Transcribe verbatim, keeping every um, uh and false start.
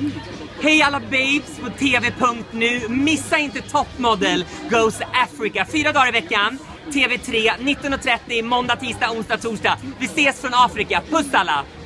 Hej alla babes på tv punkt nu. Missa inte Top Model Goes Africa. Fyra dagar i veckan. T V tre, nitton och trettio, måndag, tisdag, onsdag, torsdag. Vi ses från Afrika. Puss alla!